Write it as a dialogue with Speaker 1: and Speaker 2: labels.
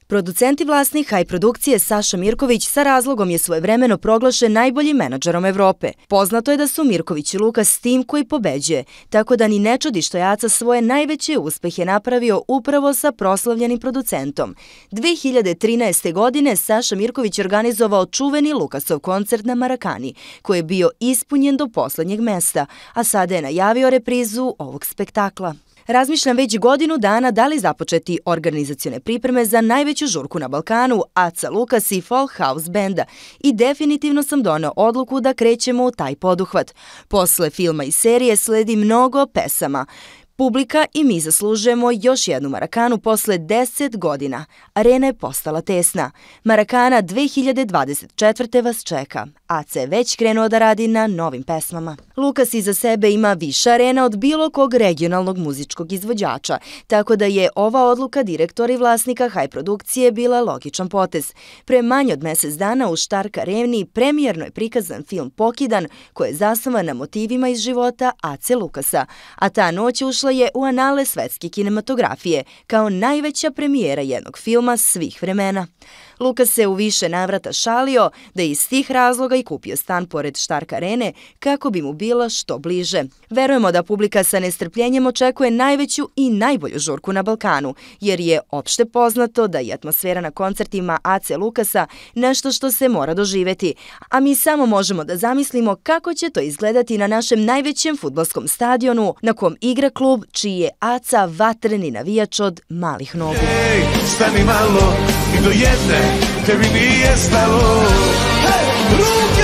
Speaker 1: Producent i vlasnik Haj produkcije Saša Mirković sa razlogom je svojevremeno proglašen najboljim menadžerom Evrope. Poznato je da su Mirković i Lukas tim koji pobeđuje, tako da ni ne čudi što je Aca svoje najveće uspehe napravio upravo sa proslavljenim producentom. 2013. godine Saša Mirković je organizovao čuveni Lukasov koncert na Marakani, koji je bio ispunjen do poslednjeg mesta, a sada je najavio reprizu ovog spektakla. Razmišljam već godinu dana da li započeti organizacione pripreme za najveću žurku na Balkanu, Aca, Lukas i Folk House benda, i definitivno sam doneo odluku da krećemo u taj poduhvat. Posle filma i serije sledi mnogo pesama. Publika i mi zaslužujemo još jednu Marakanu posle 10 godina. Arena je postala tesna. Marakana 2024. vas čeka. Aca je već krenuo da radi na novim pesmama. Lukas iza sebe ima više arena od bilo kog regionalnog muzičkog izvođača, tako da je ova odluka direktora i vlasnika Haj produkcije bila logičan potez. Pre manje od mesec dana u Štark areni premijerno je prikazan film Pokidan, koji je zasnovan na motivima iz života Ace Lukasa, a ta noć ušla je u anale svetske kinematografije kao najveća premijera jednog filma svih vremena. Lukas se u više navrata šalio da je iz tih razloga i kupio stan pored Štark arene kako bi mu bila što bliže. Verujemo da publika sa nestrpljenjem očekuje najveću i najbolju žurku na Balkanu, jer je opšte poznato da je atmosfera na koncertima Ace Lukasa nešto što se mora doživeti, a mi samo možemo da zamislimo kako će to izgledati na našem najvećem fudbalskom stadionu na kom igra klub čiji je Aca vatreni navijač od malih nogu.
Speaker 2: Ej, stani malo i do jedne tebi nije stalo. Hej,